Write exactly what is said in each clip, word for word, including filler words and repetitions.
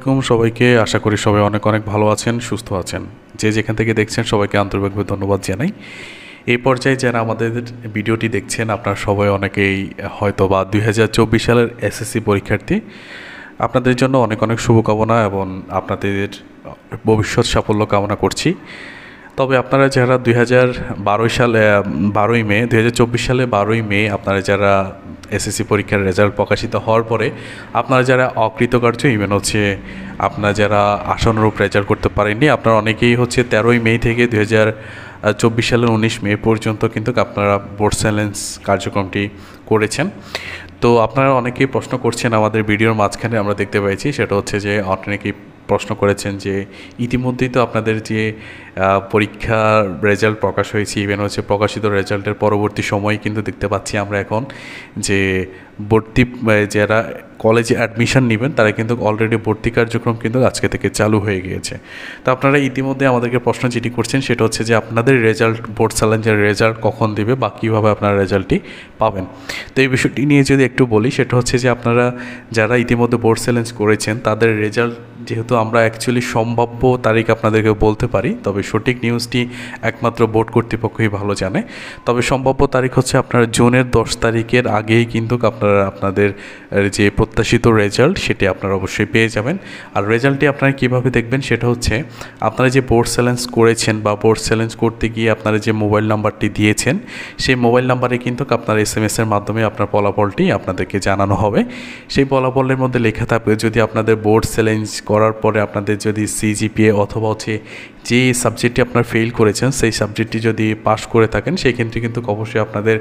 আসসালামু সবাইকে আশা করি সবাই অনেক অনেক ভালো আছেন, সুস্থ আছেন। যে যেখান থেকে দেখছেন সবাইকে আন্তরিকভাবে ধন্যবাদ জানাই। এই পর্যায়ে যারা আমাদের ভিডিওটি দেখছেন আপনারা সবাই অনেকেই হয়তো বা দুই হাজার চব্বিশ সালের এসএসসি পরীক্ষার্থী। আপনাদের জন্য অনেক অনেক শুভকামনা এবং আপনাদের ভবিষ্যৎ সাফল্য কামনা করছি। তবে আপনারা যারা দুই হাজার বারোই সালে বারোই মে দুই হাজার চব্বিশ সালে বারোই মে আপনারা যারা এসএসসি পরীক্ষার রেজাল্ট প্রকাশিত হওয়ার পরে আপনারা যারা অকৃতকার্য ইভেন হচ্ছে আপনারা যারা আশানুরূপ রেজাল্ট করতে পারেননি, আপনারা অনেকেই হচ্ছে তেরোই মে থেকে দুই হাজার চব্বিশ সালের উনিশ মে পর্যন্ত কিন্তু আপনারা বোর্ড চ্যালেঞ্জ কার্যক্রমটি করেছেন। তো আপনারা অনেকেই প্রশ্ন করছেন আমাদের ভিডিওর মাঝখানে আমরা দেখতে পেয়েছি, সেটা হচ্ছে যে অনেকেই প্রশ্ন করেছেন যে ইতিমধ্যেই তো আপনাদের যে পরীক্ষার রেজাল্ট প্রকাশ হয়েছে, ইভেন হচ্ছে প্রকাশিত রেজাল্টের পরবর্তী সময় কিন্তু দেখতে পাচ্ছি আমরা এখন যে ভর্তি যারা কলেজে অ্যাডমিশন নেবেন তারা কিন্তু অলরেডি ভর্তি কার্যক্রম কিন্তু আজকে থেকে চালু হয়ে গিয়েছে। তো আপনারা ইতিমধ্যে আমাদেরকে প্রশ্ন যেটি করছেন সেটা হচ্ছে যে আপনাদের রেজাল্ট বোর্ড চ্যালেঞ্জের রেজাল্ট কখন দেবে বা কীভাবে আপনারা রেজাল্টটি পাবেন। তো এই বিষয়টি নিয়ে যদি একটু বলি, সেটা হচ্ছে যে আপনারা যারা ইতিমধ্যে বোর্ড চ্যালেঞ্জ করেছেন তাদের রেজাল্ট যেহেতু আমরা অ্যাকচুয়ালি সম্ভাব্য তারিখ আপনাদেরকে বলতে পারি, তবে সঠিক নিউজটি একমাত্র বোর্ড কর্তৃপক্ষই ভালো জানে। তবে সম্ভাব্য তারিখ হচ্ছে আপনার জুনের দশ তারিখের আগেই কিন্তু আপনারা আপনাদের যে প্রত্যাশিত রেজাল্ট সেটি আপনারা অবশ্যই পেয়ে যাবেন। আর রেজাল্টটি আপনারা কীভাবে দেখবেন সেটা হচ্ছে আপনারা যে বোর্ড চ্যালেঞ্জ করেছেন বা বোর্ড চ্যালেঞ্জ করতে গিয়ে আপনারা যে মোবাইল নাম্বারটি দিয়েছেন সেই মোবাইল নাম্বারে কিন্তু আপনার এস এম এসের মাধ্যমে আপনার ফলাফলটি আপনাদেরকে জানানো হবে। সেই ফলাফলের মধ্যে লেখা থাকবে যদি আপনাদের বোর্ড চ্যালেঞ্জ করার পরে আপনাদের যদি সিজিপিএ অথবা হচ্ছে যে সাবজেক্টটি আপনার ফেল করেছেন সেই সাবজেক্টটি যদি পাস করে থাকেন সেই ক্ষেত্রে কিন্তু অবশ্যই আপনাদের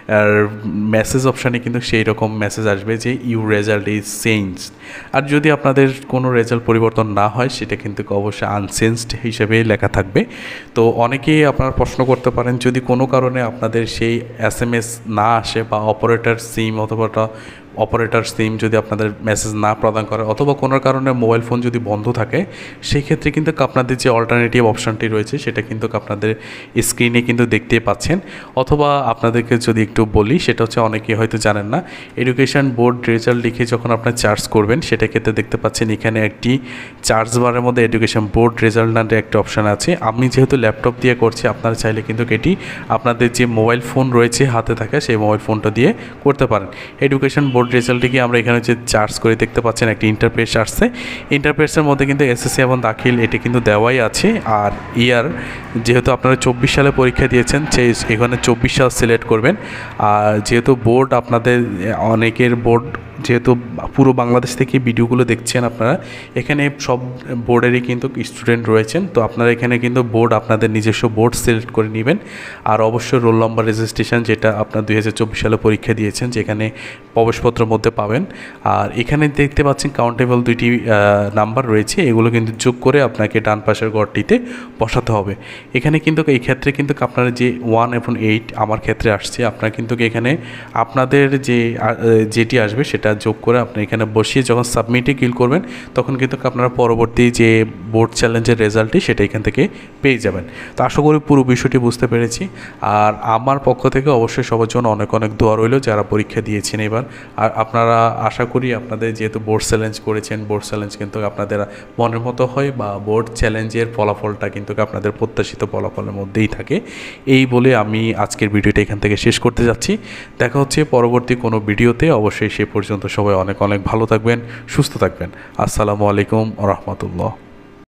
মেসেজ অপশানে কিন্তু সেই রকম মেসেজ আসবে যে ইউ রেজাল্ট ইজ চেঞ্জড। আর যদি আপনাদের কোনো রেজাল্ট পরিবর্তন না হয় সেটা কিন্তু অবশ্যই আনচেঞ্জড হিসেবে লেখা থাকবে। তো অনেকেই আপনারা প্রশ্ন করতে পারেন যদি কোনো কারণে আপনাদের সেই এস এম এস না আসে বা অপারেটর সিম অথবা অপারেটর সিম যদি আপনাদের মেসেজ না প্রদান করে অথবা কোনো কারণে মোবাইল ফোন যদি বন্ধ থাকে সেই ক্ষেত্রে কিন্তু আপনাদের যে অল্টারনেটিভ অপশানটি রয়েছে সেটা কিন্তু আপনাদের স্ক্রিনে কিন্তু দেখতে পাচ্ছেন। অথবা আপনাদেরকে যদি একটু বলি সেটা হচ্ছে অনেকে হয়তো জানেন না, এডুকেশন বোর্ড রেজাল্ট লিখে যখন আপনার চার্জ করবেন সেটা ক্ষেত্রে দেখতে পাচ্ছেন এখানে একটি চার্জ বারের মধ্যে এডুকেশন বোর্ড রেজাল্ট নামে একটা অপশান আছে। আমি যেহেতু ল্যাপটপ দিয়ে করছি আপনারা চাইলে কিন্তু এটি আপনাদের যে মোবাইল ফোন রয়েছে হাতে থাকা সেই মোবাইল ফোনটা দিয়ে করতে পারেন। এডুকেশন বোর্ড রেজাল্টটিকে আমরা এখানে যে চার্জ করে দেখতে পাচ্ছেন একটি ইন্টারফেস আসছে, ইন্টারফেসের মধ্যে কিন্তু এসএসসি এবং দাখিল এটি কিন্তু দেওয়াই আছে। আর ইয়ার যেহেতু আপনারা চব্বিশ সালে পরীক্ষা দিয়েছেন সেই এখানে চব্বিশ সাল সিলেক্ট করবেন। আর যেহেতু বোর্ড আপনাদের অনেকের বোর্ড যেহেতু পুরো বাংলাদেশ থেকে ভিডিওগুলো দেখছেন আপনারা এখানে সব বোর্ডেরই কিন্তু স্টুডেন্ট রয়েছেন, তো আপনারা এখানে কিন্তু বোর্ড আপনাদের নিজস্ব বোর্ড সিলেক্ট করে নেবেন। আর অবশ্যই রোল নম্বর রেজিস্ট্রেশন যেটা আপনার দুই হাজার চব্বিশ সালে পরীক্ষা দিয়েছেন যেখানে প্রবেশপত্রের মধ্যে পাবেন। আর এখানে দেখতে পাচ্ছেন কাউন্টেবল দুইটি নাম্বার রয়েছে, এগুলো কিন্তু যোগ করে আপনাকে ডান পাশের ঘরটিতে বসাতে হবে। এখানে কিন্তু এই ক্ষেত্রে কিন্তু আপনারা যে ওয়ান এবং এইট আমার ক্ষেত্রে আসছে, আপনারা কিন্তু এখানে আপনাদের যে যেটি আসবে সেটা যোগ করে আপনি এখানে বসিয়ে যখন সাবমিটে ক্লিক করবেন তখন কিন্তু আপনারা পরবর্তী যে বোর্ড চ্যালেঞ্জের রেজাল্টটি সেটা এখান থেকে পেয়ে যাবেন। তো আশা করি পুরো বিষয়টি বুঝতে পেরেছি। আর আমার পক্ষ থেকে অবশ্যই সবার জন্য অনেক অনেক দোয়া রইল যারা পরীক্ষা দিয়েছেন এবার। আর আপনারা আশা করি আপনাদের যেহেতু বোর্ড চ্যালেঞ্জ করেছেন বোর্ড চ্যালেঞ্জ কিন্তু আপনাদের মনের মতো হয় বা বোর্ড চ্যালেঞ্জের ফলাফলটা কিন্তু আপনাদের প্রত্যাশিত ফলাফলের মধ্যেই থাকে। এই বলে আমি আজকের ভিডিওটা এখান থেকে শেষ করতে যাচ্ছি। দেখা হচ্ছে পরবর্তী কোনো ভিডিওতে। অবশ্যই সে পর্যন্ত সবাই অনেক অনেক ভালো থাকবেন, সুস্থ থাকবেন। আসসালামু আলাইকুম ওয়া রাহমাতুল্লাহ।